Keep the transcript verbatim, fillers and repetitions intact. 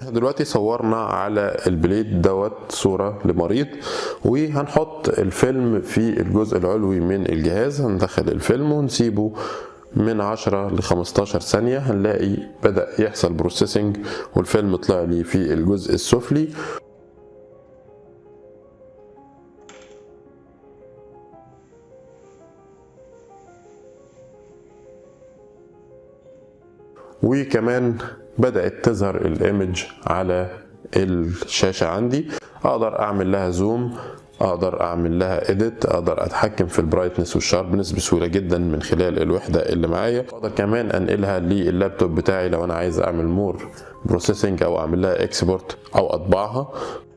دلوقتي صورنا على البليد دوت صورة لمريض، وهنحط الفيلم في الجزء العلوي من الجهاز. هندخل الفيلم ونسيبه من عشرة ل خمستاشر ثانية، هنلاقي بدأ يحصل بروسيسنج والفيلم طلع لي في الجزء السفلي. وكمان بدأت تظهر الايمج على الشاشة عندي. اقدر اعمل لها زوم، اقدر اعمل لها اديت، اقدر اتحكم في البرايتنس والشاربنس بسهولة جدا من خلال الوحدة اللي معايا. اقدر كمان انقلها لللابتوب بتاعي لو انا عايز اعمل مور بروسيسنج او اعمل لها اكسبورت او اطبعها.